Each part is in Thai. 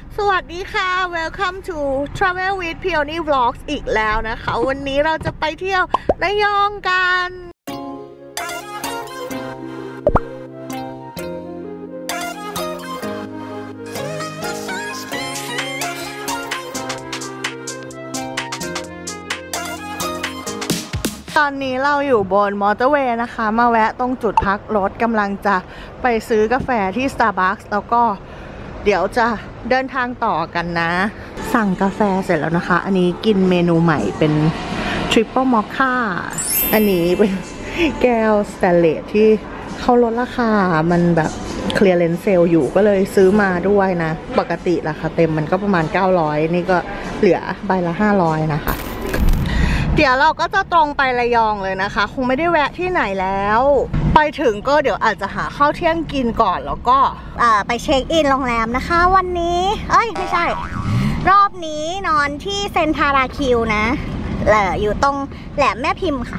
สวัสดีค่ะ Welcome to Travel with Peony Vlogs อีกแล้วนะคะ วันนี้เราจะไปเที่ยวระยองกันตอนนี้เราอยู่บนมอเตอร์เวย์นะคะมาแวะตรงจุดพักรถกำลังจะไปซื้อกาแฟที่ Starbucks แล้วก็เดี๋ยวจะเดินทางต่อกันนะสั่งกาแฟเสร็จแล้วนะคะอันนี้กินเมนูใหม่เป็น Triple Mocha อันนี้เป็นแก้วสแตนเลสที่เขาลดราคามันแบบเคลียร์เลนเซลอยู่ก็เลยซื้อมาด้วยนะปกติราคาเต็มมันก็ประมาณ900นี่ก็เหลือใบละ500นะคะเดี๋ยวเราก็จะตรงไประยองเลยนะคะคงไม่ได้แวะที่ไหนแล้วไปถึงก็เดี๋ยวอาจจะหาข้าวเที่ยงกินก่อนแล้วก็ไปเช็คอินโรงแรมนะคะวันนี้ไม่ใช่รอบนี้นอนที่เซนทาราคิวนะอยู่ตรงแหลมแม่พิมพ์ค่ะ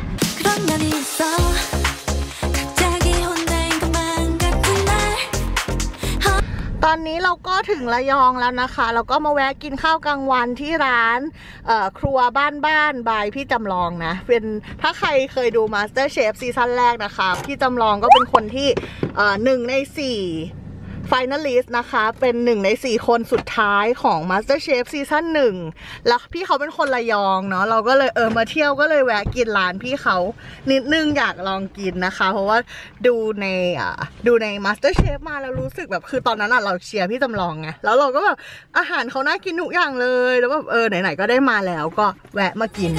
ตอนนี้เราก็ถึงระยองแล้วนะคะเราก็มาแวะกินข้าวกลางวันที่ร้านครัวบ้านบายพี่จำลองนะเป็นถ้าใครเคยดู MasterChef ซีซั่นแรกนะคะพี่จำลองก็เป็นคนที่1 ใน 4 Finalist นะคะเป็น1 ใน 4 คนสุดท้ายของ MasterChef ซีซั่น1แล้วพี่เขาเป็นคนระยองเนาะเราก็เลยมาเที่ยวก็เลยแวะกินร้านพี่เขานิดนึงอยากลองกินนะคะเพราะว่าดูใน MasterChef มาแล้วรู้สึกแบบคือตอนนั้นเราเชียร์พี่จำลองไงแล้วเราก็แบบอาหารเขาน่ากินทุกอย่างเลยแล้วแบบไหนๆก็ได้มาแล้วก็แวะมากิน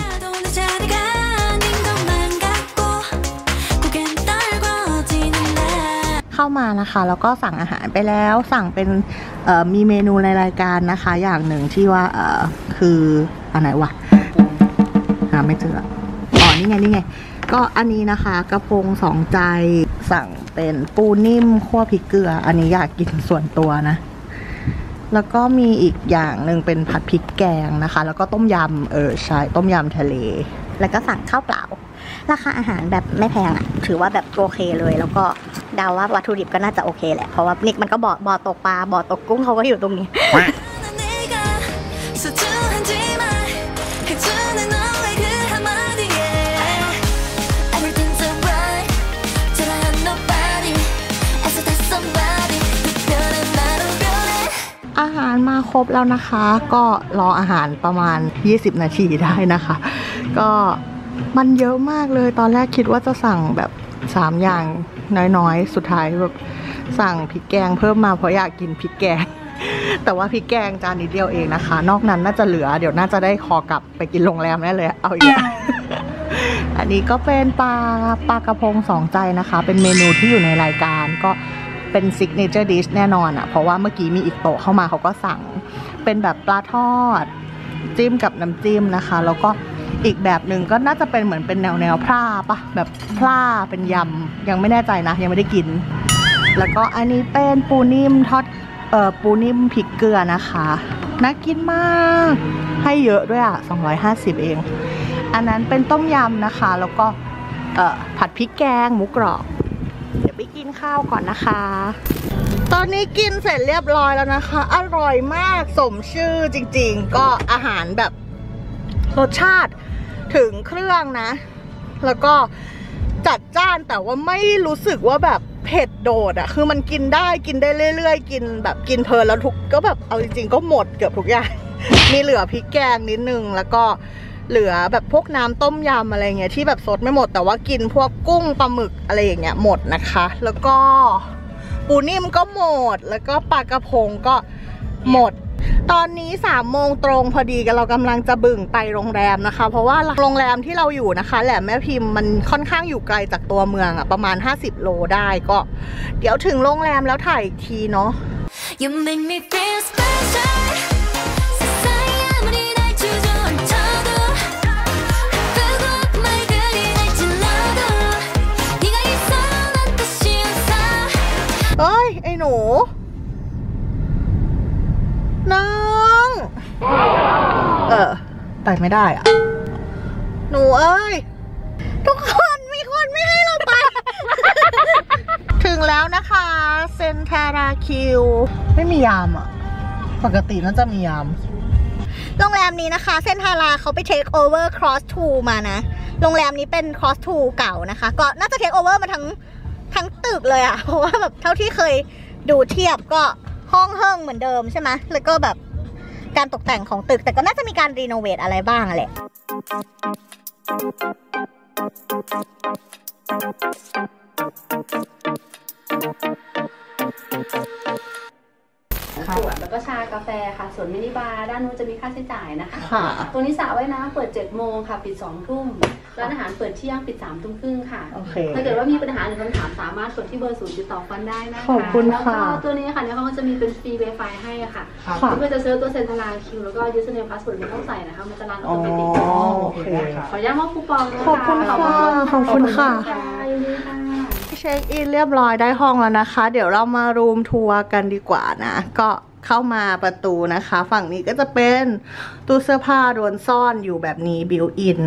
เข้ามานะคะแล้วก็สั่งอาหารไปแล้วสั่งเป็นมีเมนูในรายการนะคะอย่างหนึ่งที่ว่าคืออันไหนวะไม่เจอนี่ไงก็อันนี้นะคะกระพง2ใจสั่งเป็นปูนิ่มคั่วพริกเกลืออันนี้อยากกินส่วนตัวนะแล้วก็มีอีกอย่างหนึ่งเป็นผัดพริกแกงนะคะแล้วก็ต้มยำใช่ต้มยำทะเลแล้วก็สั่งข้าวเปล่าราคาอาหารแบบไม่แพงถือว่าแบบโอเคเลยแล้วก็เดาว่าวัตถุดิบก็น่าจะโอเคแหละเพราะว่านี่มันก็บ่อตกปลาบ่อตกกุ้งเขาก็อยู่ตรงนี้อาหารมาครบแล้วนะคะก็รออาหารประมาณ20 นาทีได้นะคะก็มันเยอะมากเลยตอนแรกคิดว่าจะสั่งแบบ3 อย่างน้อยๆสุดท้ายแบบสั่งพริกแกงเพิ่มมาเพราะอยากกินพริกแกงแต่ว่าพริกแกงจานนิดเดียวเองนะคะนอกนั้นน่าจะเหลือเดี๋ยวน่าจะได้ขอกลับไปกินโรงแรมแน่เลยเอาอย่าง อันนี้ก็เป็นปลากระพง2 ใจนะคะเป็นเมนูที่อยู่ในรายการก็เป็น Signature Dish แน่นอนเพราะว่าเมื่อกี้มีอีกโต๊ะเข้ามาเขาก็สั่งเป็นแบบปลาทอดจิ้มกับน้ำจิ้มนะคะแล้วก็อีกแบบหนึ่งก็น่าจะเป็นเหมือนเป็นแนวพร่าปะแบบพร่าเป็นยำยังไม่แน่ใจนะยังไม่ได้กินแล้วก็อันนี้เป็นปูนิ่มทอดปูนิ่มพริกเกลือนะคะน่ากินมากให้เยอะด้วย250เองอันนั้นเป็นต้มยำนะคะแล้วก็ผัดพริกแกงหมูกรอบเดี๋ยวไปกินข้าวก่อนนะคะตอนนี้กินเสร็จเรียบร้อยแล้วนะคะอร่อยมากสมชื่อจริงๆก็อาหารแบบรสชาติถึงเครื่องนะแล้วก็จัดจ้านแต่ว่าไม่รู้สึกว่าแบบเผ็ดโดดคือมันกินได้เรื่อยๆกินแบบกินเพลินแล้วก็แบบเอาจริงๆก็หมดเกือบทุกอย่างมีเหลือพริกแกงนิดนึงแล้วก็เหลือแบบพวกน้ำต้มยำอะไรเงี้ยที่แบบสดไม่หมดแต่ว่ากินพวกกุ้งปลาหมึกอะไรอย่างเงี้ยหมดนะคะแล้วก็ปูนิ่มก็หมดแล้วก็ปลากระพงก็หมดตอนนี้3 โมงตรงพอดีกันเรากำลังจะบึ่งไปโรงแรมนะคะเพราะว่าโรงแรมที่เราอยู่นะคะแหลมแม่พิมพ์มันค่อนข้างอยู่ไกลจากตัวเมืองประมาณ50 โลได้ก็เดี๋ยวถึงโรงแรมแล้วถ่ายอีกทีเนาะเฮ้ยไอ้หนูน้องไปไม่ได้หนูเอ้ยทุกคนมีคนไม่ให้เราไป ถึงแล้วนะคะเซนทาราคิวไม่มียามปกติน่าจะมียามโรงแรมนี้นะคะเซนทาราเขาไปเทคโอเวอร์ Cross 2มานะโรงแรมนี้เป็น Cross 2 เก่านะคะก็น่าจะเทคโอเวอร์มาทั้งตึกเลยอะเพราะว่าแบบเท่าที่เคยดูเทียบก็ห้องเฮิ่งเหมือนเดิมใช่ไหมแล้วก็แบบการตกแต่งของตึกแต่ก็น่าจะมีการรีโนเวทอะไรบ้างแหละขวดแล้วก็ชากาแฟค่ะส่วนมินิบาร์ด้านนู้นจะมีค่าใช้จ่ายนะคะค่ะตรงนี้สระว่ายน้ำเปิด7 โมงค่ะปิด2 ทุ่มร้านอาหารเปิดเที่ยงปิด3 ทุ่มครึ่งค่ะโอเคถ้าเกิดว่ามีปัญหาหรือคำถามสามารถกดที่เบอร์0ติดต่อฟันได้นะคะขอบคุณค่ะแล้วก็ตัวนี้ค่ะเนี่ยเขาก็จะมีเป็นฟรี Wi-Fi ให้ค่ะค่ะเพื่อจะเซิร์ชตัวเซ็นทรัลคิวแล้วก็ username password ไม่ต้องใส่นะคะมันจะรันอัอ๋อตโนมัติโอเคขออนุญาตมอบคูปองนะคะขอบคุณค่ะขอบคุณค่ะยินดีค่ะเช็คอินเรียบร้อยได้ห้องแล้วนะคะ เดี๋ยวเรามารูมทัวร์กันดีกว่านะก็เข้ามาประตูนะคะ ฝั่งนี้ก็จะเป็นตู้เสื้อผ้าโดนซ่อนอยู่แบบนี้บิวอิน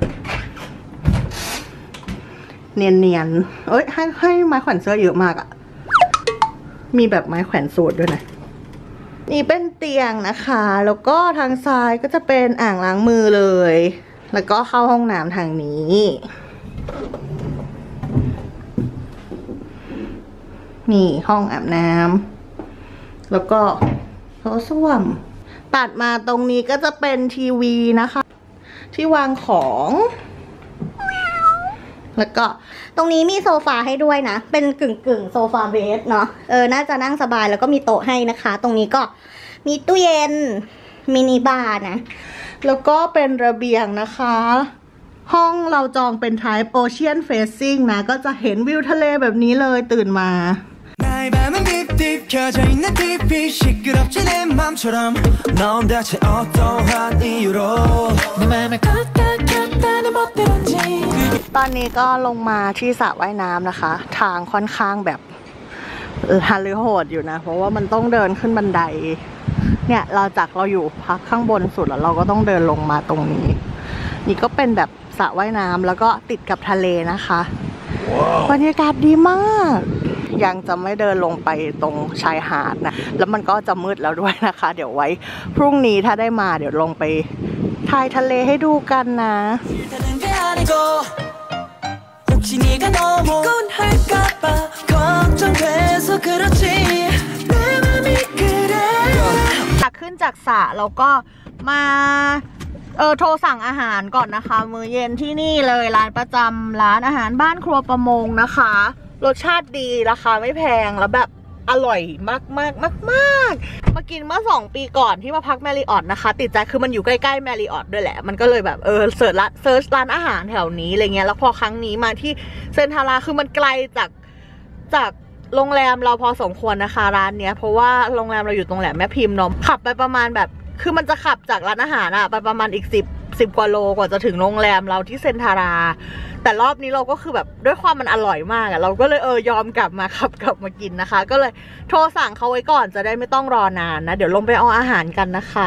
เนียนๆเอ้ยให้ไม้แขวนเสื้อเยอะมากอะมีแบบไม้แขวนสูทด้วยนะนี่เป็นเตียงนะคะแล้วก็ทางซ้ายก็จะเป็นอ่างล้างมือเลยแล้วก็เข้าห้องน้ำทางนี้นี่ห้องอาบน้ำแล้วก็โถส้วมตัดมาตรงนี้ก็จะเป็นทีวีนะคะที่วางของแล้วก็ตรงนี้มีโซฟาให้ด้วยนะเป็นกึ่งโซฟาเบสเนาะน่าจะนั่งสบายแล้วก็มีโต๊ะให้นะคะ ตรงนี้ก็มีตู้เย็นมินิบาร์นะแล้วก็เป็นระเบียงนะคะห้องเราจองเป็น Type Ocean Facing นะก็จะเห็นวิวทะเลแบบนี้เลยตื่นมาตอนนี้ก็ลงมาที่สระว่ายน้ำนะคะ ทางค่อนข้างแบบฮาลือโหดอยู่นะเพราะว่ามันต้องเดินขึ้นบันไดเนี่ยเราอยู่พักข้างบนสุดแล้วเราก็ต้องเดินลงมาตรงนี้นี่ก็เป็นแบบสระว่ายน้ำแล้วก็ติดกับทะเลนะคะบรรยากาศดีมากยังจะไม่เดินลงไปตรงชายหาดนะแล้วมันก็จะมืดแล้วด้วยนะคะเดี๋ยวไว้พรุ่งนี้ถ้าได้มาเดี๋ยวลงไปถ่ายทะเลให้ดูกันนะขึ้นจากสระแล้วก็มาโทรสั่งอาหารก่อนนะคะมื้อเย็นที่นี่เลยร้านประจำร้านอาหารบ้านครัวประมงนะคะรสชาติดีราคาไม่แพงแล้วแบบอร่อยมากมากินเมื่อ2 ปีก่อนที่มาพักแมริออทนะคะติดใจคือมันอยู่ใกล้ๆแมริออทด้วยแหละมันก็เลยแบบเสิร์ชร้านอาหารแถวนี้อะไรเงี้ยแล้วพอครั้งนี้มาที่เซนทาราคือมันไกลจากโรงแรมเราพอสมควรนะคะร้านเนี้ยเพราะว่าโรงแรมเราอยู่ตรงแหลมแม่พิมพ์เนาะขับไปประมาณแบบคือมันจะขับจากร้านอาหารอะไปประมาณอีก10 กว่าโลกว่าจะถึงโรงแรมเราที่เซนทาราแต่รอบนี้เราก็คือแบบด้วยความมันอร่อยมากอะเราก็เลยยอมกลับมากินนะคะก็เลยโทรสั่งเขาไว้ก่อนจะได้ไม่ต้องรอนานนะเดี๋ยวลงไปเอาอาหารกันนะคะ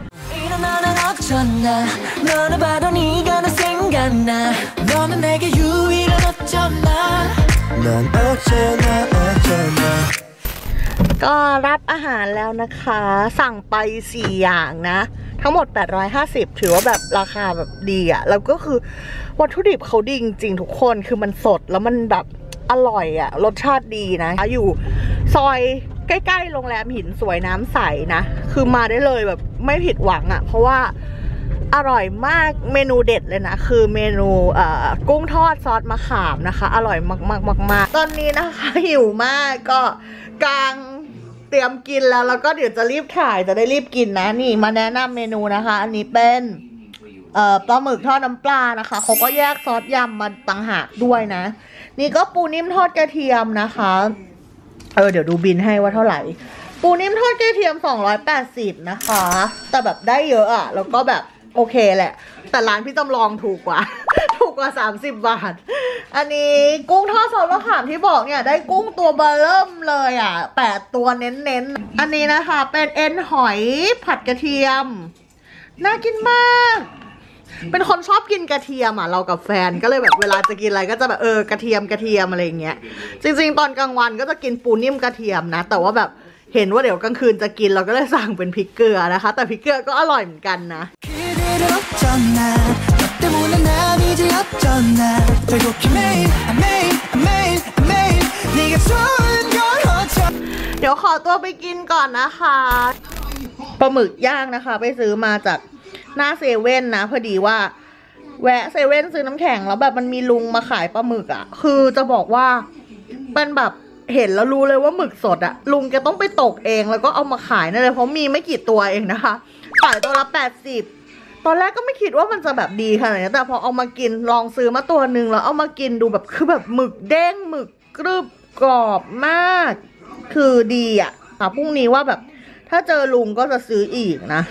ก็รับอาหารแล้วนะคะสั่งไป4 อย่างนะทั้งหมด850ถือว่าแบบราคาแบบดีอะแล้วก็คือวัตถุดิบเขาดีจริงๆทุกคนคือมันสดแล้วมันแบบอร่อยอะรสชาติดีนะอยู่ซอยใกล้ๆโรงแรมหินสวยน้ำใสนะคือมาได้เลยแบบไม่ผิดหวังอะเพราะว่าอร่อยมากเมนูเด็ดเลยนะคือเมนูกุ้งทอดซอสมะขามนะคะอร่อยมากๆตอนนี้นะคะหิวมากก็กลางเตรียมกินแล้วก็เดี๋ยวจะรีบถ่ายจะได้รีบกินนะนี่มาแนะนำเมนูนะคะอันนี้เป็นปลาหมึกทอดน้ำปลานะคะเขาก็แยกซอสยำมาต่างหากด้วยนะนี่ก็ปูนิ่มทอดกระเทียมนะคะเดี๋ยวดูบินให้ว่าเท่าไหร่ปูนิ่มทอดกระเทียม280นะคะแต่แบบได้เยอะอะแล้วก็แบบโอเคแหละแต่ร้านพี่จำลองถูกกว่า30 บาทอันนี้กุ้งทอดซอสมะขามที่บอกเนี่ยได้กุ้งตัวเบอร์เริ่มเลยอ่ะ8 ตัวเน้นๆอันนี้นะคะเป็นเอ็นหอยผัดกระเทียมน่ากินมากเป็นคนชอบกินกระเทียมอ่ะเรากับแฟนก็เลยแบบเวลาจะกินอะไรก็จะแบบกระเทียมอะไรอย่างเงี้ยจริงๆตอนกลางวันก็จะกินปูนิ่มกระเทียมนะแต่ว่าแบบเห็นว่าเดี๋ยวกลางคืนจะกินเราก็เลยสั่งเป็นพริกเกลือนะคะแต่พริกเกลือก็อร่อยเหมือนกันนะเดี๋ยวขอตัวไปกินก่อนนะคะปลาหมึกย่างนะคะไปซื้อมาจากหน้าเซเว่นนะพอดีว่าแวะเซเว่นซื้อน้ำแข็งแล้วแบบมันมีลุงมาขายปลาหมึกอ่ะคือจะบอกว่าเป็นแบบเห็นแล้วรู้เลยว่าหมึกสดอ่ะลุงแกต้องไปตกเองแล้วก็เอามาขายนั่นเลยเพราะมีไม่กี่ตัวเองนะคะขายตัวละ80ตอนแรกก็ไม่คิดว่ามันจะแบบดีขนาดนี้แต่พอเอามากินลองซื้อมาตัวหนึ่งแล้วเอามากินดูแบบคือแบบหมึกเด้งหมึกกรึบกรอบมากคือดีอ่ะพรุ่งนี้ว่าแบบถ้าเจอลุงก็จะซื้ออีกนะ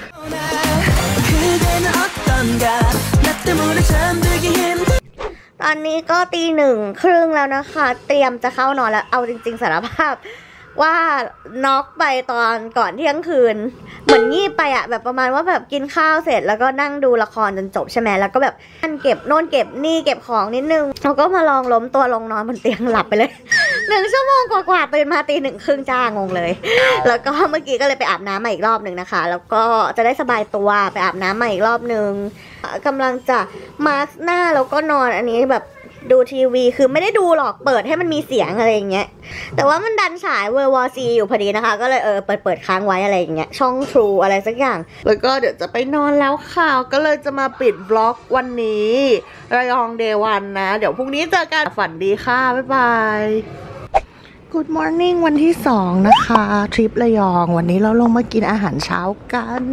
ตอนนี้ก็ตี1:30แล้วนะคะเตรียมจะเข้านอนแล้วเอาจริงๆสารภาพว่าน็อกไปตอนก่อนเที่ยงคืนเหมือนงีบไปอะแบบประมาณว่าแบบกินข้าวเสร็จแล้วก็นั่งดูละครจนจบใช่ไหมแล้วก็แบบนั่นเก็บโน่นเก็บนี่เก็บของนิดนึงแล้วก็มาลองล้มตัวลงนอนบนเตียงหลับไปเลย1 ชั่วโมงกว่าตื่นมาตี1:30จ้างงเลยแล้วก็เมื่อกี้ก็เลยไปอาบน้ำมาอีกรอบหนึ่งนะคะแล้วก็จะได้สบายตัวไปอาบน้ำมาอีกรอบหนึ่งกำลังจะมาร์คหน้าแล้วก็นอนอันนี้แบบดูทีวีคือไม่ได้ดูหรอกเปิดให้มันมีเสียงอะไรอย่างเงี้ยแต่ว่ามันดันฉายเวอร์วอซีอยู่พอดีนะคะก็เลยเปิดค้างไว้อะไรอย่างเงี้ยช่อง True อะไรสักอย่างแล้วก็เดี๋ยวจะไปนอนแล้วค่ะก็เลยจะมาปิดบล็อกวันนี้ระยองเดย์วันนะเดี๋ยวพรุ่งนี้เจอกันฝันดีค่ะบ๊ายบาย Good morning วันที่2นะคะทริประยองวันนี้เราลงมากินอาหารเช้ากัน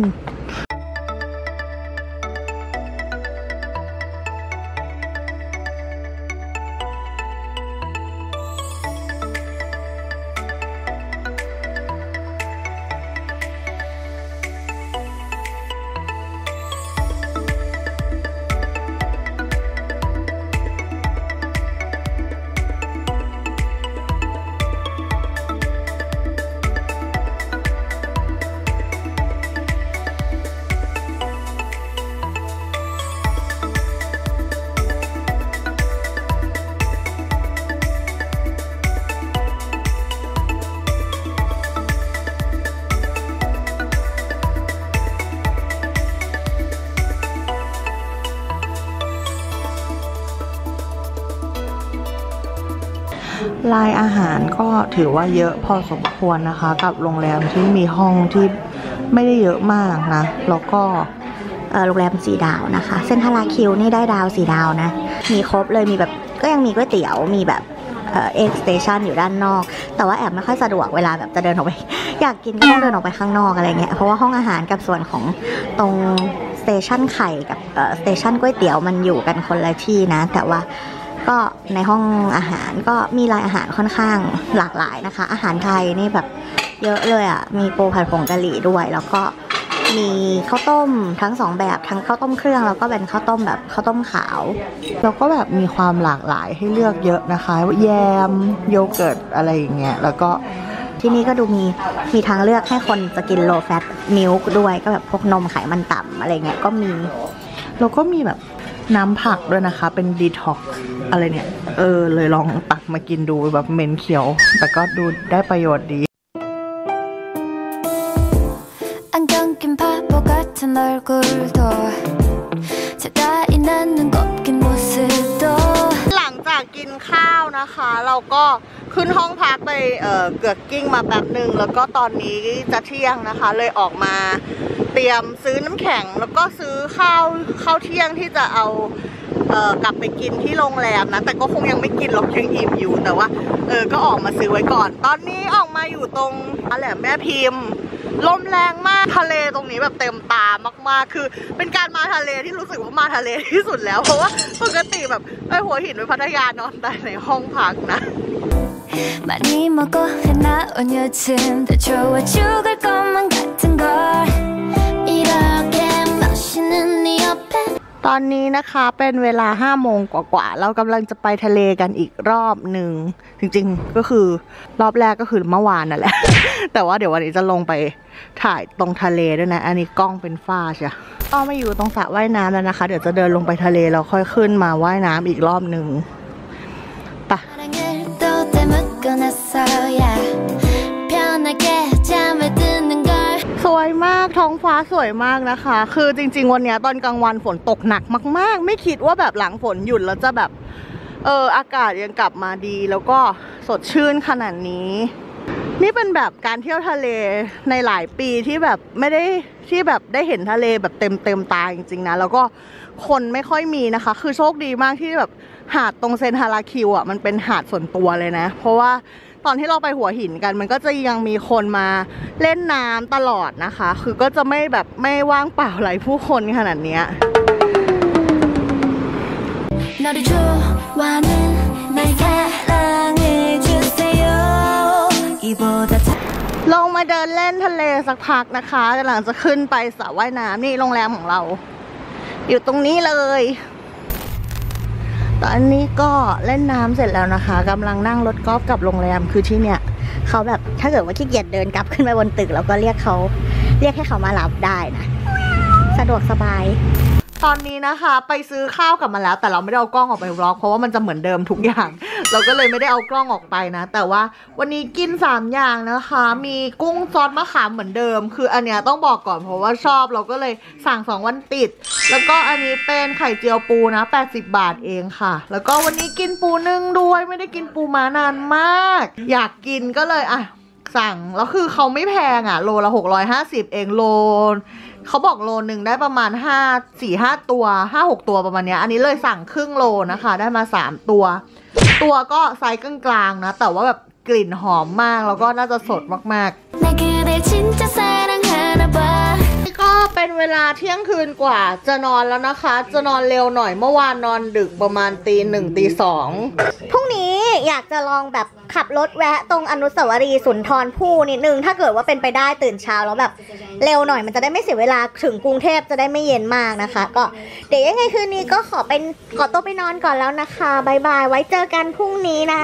รายอาหารก็ถือว่าเยอะพอสมควรนะคะกับโรงแรมที่มีห้องที่ไม่ได้เยอะมากนะแล้วก็โรงแรม4 ดาวนะคะเซ็นทรัลลาคิวนี่ได้ดาว4 ดาวนะมีครบเลยมีแบบก็ยังมีก๋วยเตี๋ยวมีแบบเอ็กซ์สเตชันอยู่ด้านนอกแต่ว่าแอบไม่ค่อยสะดวกเวลาแบบจะเดินออกไปอยากกินก็ต้องเดินออกไปข้างนอกอะไรเงี้ยเพราะว่าห้องอาหารกับส่วนของตรงสเตชันไข่กับสเตชันก๋วยเตี๋ยวมันอยู่กันคนละที่นะแต่ว่าก็ในห้องอาหารก็มีรายอาหารค่อนข้างหลากหลายนะคะอาหารไทยนี่แบบเยอะเลยอ่ะมีปูผัดผงกะหรี่ด้วยแล้วก็มีข้าวต้มทั้ง2แบบทั้งข้าวต้มเครื่องแล้วก็เป็นข้าวต้มแบบข้าวต้มขาวแล้วก็แบบมีความหลากหลายให้เลือกเยอะนะคะแยมโยเกิร์ตอะไรอย่างเงี้ยแล้วก็ที่นี่ก็ดูมีทางเลือกให้คนจะกินโลแฟตมิลค์ด้วยก็แบบพวกนมไขมันต่ำอะไรเงี้ยก็มีแล้วก็มีแบบน้ำผักด้วยนะคะเป็นดีท็อกซ์อะไรเนี่ยเลยลองตักมากินดูแบบเหม็นเขียวแต่ก็ดูได้ประโยชน์ดีหลังจากกินข้าวนะคะเราก็ขึ้นห้องพักไปเกือกกิ้งมาแป๊บหนึ่งแล้วก็ตอนนี้จะเที่ยงนะคะเลยออกมาเตรียมซื้อน้ำแข็งแล้วก็ซื้อข้าวเที่ยงที่จะเอากลับไปกินที่โรงแรมนะแต่ก็คงยังไม่กินหรอกยังอิ่มอยู่แต่ว่าก็ออกมาซื้อไว้ก่อนตอนนี้ออกมาอยู่ตรงแหลมแม่พิมพ์ลมแรงมากทะเลตรงนี้แบบเต็มตามากๆคือเป็นการมาทะเลที่รู้สึกว่ามาทะเลที่สุดแล้วเพราะว่าปกติแบบไปหัวหินไปพัทยานอนแต่ในห้องพักนะ많이 먹어 해나온 요즘 더 좋아 죽을 것만 같은 걸 이렇게 멋있는 네 옆에ตอนนี้นะคะเป็นเวลา5 โมงกว่าๆเรากำลังจะไปทะเลกันอีกรอบหนึ่งจริงๆก็คือรอบแรกก็คือเมื่อวานนั่นแหละ แต่ว่าเดี๋ยววันนี้จะลงไปถ่ายตรงทะเลด้วยนะอันนี้กล้องเป็นฝ้าใช่ก็มาอยู่ตรงสระว่ายน้ำแล้วนะคะเดี๋ยวจะเดินลงไปทะเลแล้วค่อยขึ้นมาว่ายน้ำอีกรอบหนึ่งไปสวยมากท้องฟ้าสวยมากนะคะคือจริงๆวันนี้ตอนกลางวันฝนตกหนักมากๆไม่คิดว่าแบบหลังฝนหยุดแล้วจะแบบอากาศยังกลับมาดีแล้วก็สดชื่นขนาดนี้นี่เป็นแบบการเที่ยวทะเลในหลายปีที่แบบไม่ได้ที่แบบได้เห็นทะเลแบบเต็มตาจริงๆนะแล้วก็คนไม่ค่อยมีนะคะคือโชคดีมากที่แบบหาดตรงเซนทาราคิวอ่ะมันเป็นหาดส่วนตัวเลยนะเพราะว่าตอนที่เราไปหัวหินกันมันก็จะยังมีคนมาเล่นน้ำตลอดนะคะคือก็จะไม่แบบไม่ว่างเปล่าไหลผู้คนขนาดเนี้ยลงมาเดินเล่นทะเลสักพักนะคะกำลังจะขึ้นไปสระว่ายน้ำนี่โรงแรมของเราอยู่ตรงนี้เลยตอนนี้ก็เล่นน้ำเสร็จแล้วนะคะกำลังนั่งรถกอล์ฟกับโรงแรมคือที่เนี่ยเขาแบบถ้าเกิดว่าขี้เกียจเดินกลับขึ้นไปบนตึกเราก็เรียกให้เขามารับได้นะสะดวกสบายตอนนี้นะคะไปซื้อข้าวกลับมาแล้วแต่เราไม่ได้เอากล้องออกไปบล็อกเพราะว่ามันจะเหมือนเดิมทุกอย่างเราก็เลยไม่ได้เอากล้องออกไปนะแต่ว่าวันนี้กิน3อย่างนะคะมีกุ้งซอสมะขามเหมือนเดิมคืออันเนี้ยต้องบอกก่อนเพราะว่าชอบเราก็เลยสั่ง2วันติดแล้วก็อันนี้เป็นไข่เจียวปูนะ80 บาทเองค่ะแล้วก็วันนี้กินปูนึ่งด้วยไม่ได้กินปูม้านานมากอยากกินก็เลยสั่งแล้วคือเขาไม่แพงโลละ650เองโลเขาบอกโลนึงได้ประมาณ4-5 ตัว 5-6 ตัวประมาณนี้อันนี้เลยสั่งครึ่งโลนะคะได้มา3ตัวก็ไซส์กลางๆนะแต่ว่าแบบกลิ่นหอมมากแล้วก็น่าจะสดมากๆก็เป็นเวลาเที่ยงคืนกว่าจะนอนแล้วนะคะจะนอนเร็วหน่อยเมื่อวานนอนดึกประมาณตี 1 ตี 2พรุ่งนี้อยากจะลองแบบขับรถแวะตรงอนุสาวรีย์สุนทรภู่นิดนึงถ้าเกิดว่าเป็นไปได้ตื่นเช้าแล้วแบบเร็วหน่อยมันจะได้ไม่เสียเวลาถึงกรุงเทพจะได้ไม่เย็นมากนะคะก็เดี๋ยวยังไงคืนนี้ก็ขอตัวไปนอนก่อนแล้วนะคะบายบายไว้เจอกันพรุ่งนี้นะ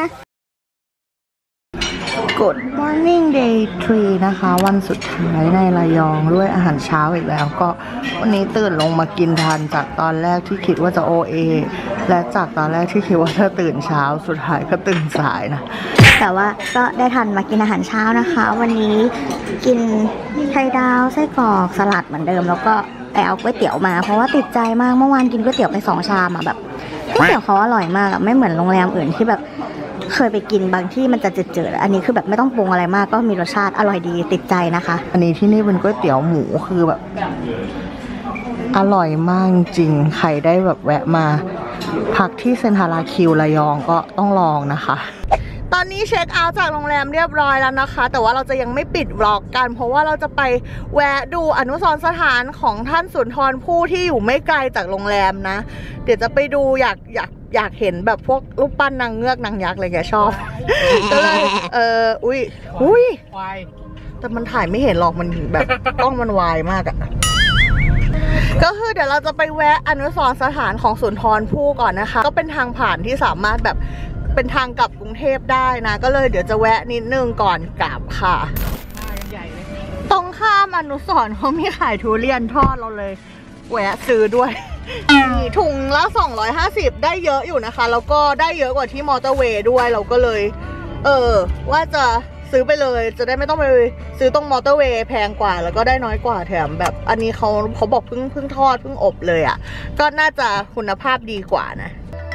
Good Morning Day 3 นะคะวันสุดท้ายในระยองด้วยอาหารเช้าอีกแล้วก็วันนี้ตื่นลงมากินทันจากตอนแรกที่คิดว่าจะ OA และจากตอนแรกที่คิดว่าจะตื่นเช้าสุดท้ายก็ตื่นสายนะแต่ว่าก็ได้ทันมากินอาหารเช้านะคะวันนี้กินไข่ดาวไส้กรอกสลัดเหมือนเดิมแล้วก็ไปเอาก๋วยเตี๋ยวมาเพราะว่าติดใจมากเมื่อวานกินก๋วยเตี๋ยวไป2 ชามแบบก๋วยเตี๋ยวเขาอร่อยมากไม่เหมือนโรงแรมอื่นที่แบบเคยไปกินบางที่มันจะเจอๆอันนี้คือแบบไม่ต้องปรุงอะไรมากก็มีรสชาติอร่อยดีติดใจนะคะอันนี้ที่นี่เป็นก๋วยเตี๋ยวหมูคือแบบอร่อยมากจริงใครได้แบบแวะมาพักที่เซ็นทรัลลาคิวระยองก็ต้องลองนะคะตอนนี้เช็คเอาท์จากโรงแรมเรียบร้อยแล้วนะคะแต่ว่าเราจะยังไม่ปิดบล็อกกันเพราะว่าเราจะไปแวะดูอนุสรณ์สถานของท่านสุนทรภู่ที่อยู่ไม่ไกลจากโรงแรมนะเดี๋ยวจะไปดูอยากเห็นแบบพวกรูปปั้นนางเงือกนางยักษ์อะไรแกชอบก็เลยอุ้ยแต่มันถ่ายไม่เห็นหรอกมันแบบกล้องมันวายมากอะก็คือเดี๋ยวเราจะไปแวะอนุสรณ์สถานของสุนทรภู่ก่อนนะคะก็เป็นทางผ่านที่สามารถแบบเป็นทางกลับกรุงเทพได้นะก็เลยเดี๋ยวจะแวะนิดนึงก่อนกลับค่ะตรงข้ามอนุสรณ์เขามีขายทุเรียนทอดเราเลยแวะซื้อด้วยถุงละ250ได้เยอะอยู่นะคะแล้วก็ได้เยอะกว่าที่มอเตอร์เวย์ด้วยเราก็เลยว่าจะซื้อไปเลยจะได้ไม่ต้องไปซื้อตรงมอเตอร์เวย์แพงกว่าแล้วก็ได้น้อยกว่าแถมแบบอันนี้เขาบอกเพิ่งทอดเพิ่งอบเลยอ่ะก็น่าจะคุณภาพดีกว่านะ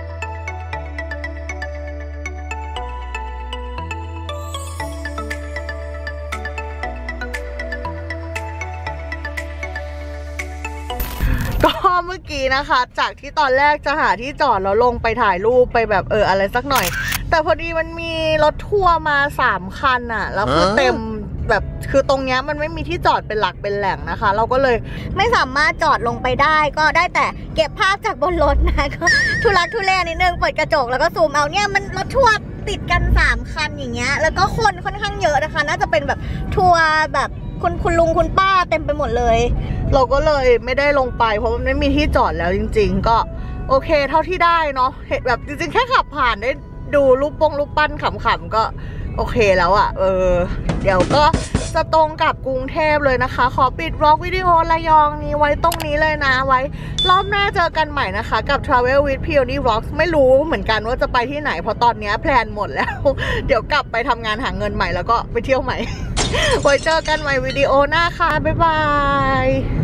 ก็เมื่อกี้นะคะจากที่ตอนแรกจะหาที่จอดแล้วลงไปถ่ายรูปไปแบบอะไรสักหน่อยแต่พอดีมันมีรถทัวร์มา3 คันอ่ะแล้วคือเต็มแบบคือตรงเนี้ยมันไม่มีที่จอดเป็นหลักเป็นแหล่งนะคะเราก็เลยไม่สามารถจอดลงไปได้ก็ได้แต่เก็บภาพจากบนรถนะก็ทุลักทุเลนิดนึงเปิดกระจกแล้วก็ซูมเอาเนี่ยมันรถทัวร์ติดกัน3 คันอย่างเงี้ยแล้วก็คนค่อนข้างเยอะนะคะน่าจะเป็นแบบทัวร์แบบคุณลุงคุณป้าเต็มไปหมดเลยเราก็เลยไม่ได้ลงไปเพราะมันไม่มีที่จอดแล้วจริงๆก็โอเคเท่าที่ได้เนาะเห็นแบบจริงๆแค่ขับผ่านได้ดูรูปปั้นขำๆก็โอเคแล้วอ่ะเดี๋ยวก็จะตรงกับกรุงเทพเลยนะคะขอปิดบล็อกวิดีโอระยองนี้ไว้ตรงนี้เลยนะไว้รอบหน้าเจอกันใหม่นะคะกับ Travel with Peony Vlogs ไม่รู้เหมือนกันว่าจะไปที่ไหนเพราะตอนนี้แพลนหมดแล้วเดี๋ยวกลับไปทำงานหาเงินใหม่แล้วก็ไปเที่ยวใหม่ไว้เจอกันใหม่วิดีโอหน้าค่ะ บ๊ายบาย